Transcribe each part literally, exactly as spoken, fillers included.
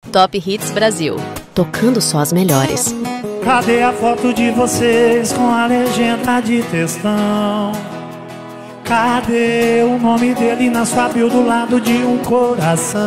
Top Hits Brasil. Tocando só as melhores. Cadê a foto de vocês com a legenda de textão? Cadê o nome dele na sua bio do lado de um coração?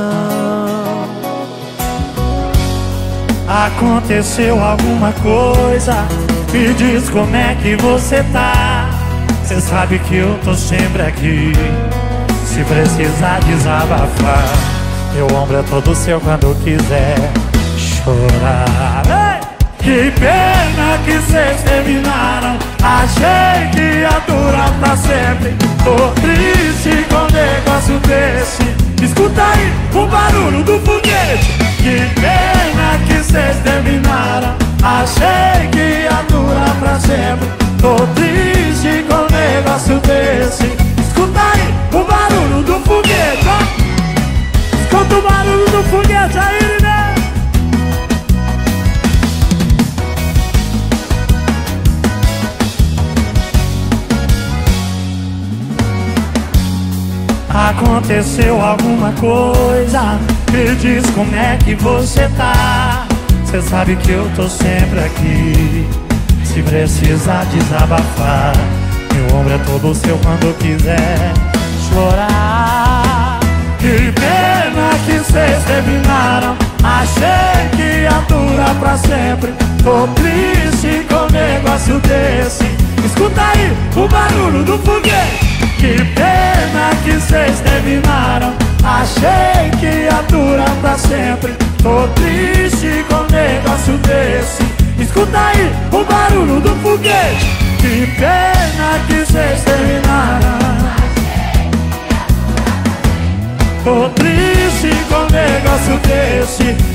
Aconteceu alguma coisa? Me diz como é que você tá. Cê sabe que eu tô sempre aqui, se precisar desabafar. Meu ombro é todo seu quando quiser chorar. Ei! Que pena que cês terminaram. Achei que ia durar pra sempre. Tô triste com um negócio desse. Escuta aí o barulho do foguete. Que pena que cês terminaram. Achei que ia durar pra sempre. Tô triste com um negócio desse. Escuta aí o barulho do foguete, ó. Escuta o barulho do foguete aí, né? Aconteceu alguma coisa? Me diz como é que você tá. Cê sabe que eu tô sempre aqui, se precisar desabafar. Meu ombro é todo seu quando quiser chorar. Que pena que cês terminaram. Achei que ia durar pra sempre. Tô triste com um negócio desse. Escuta aí o barulho do foguete. Que pena que cês terminaram. Achei que ia durar pra sempre. Tô triste com um negócio desse. Escuta aí o barulho do foguete. Que pena que cês terminaram. Tô triste com um negócio desse.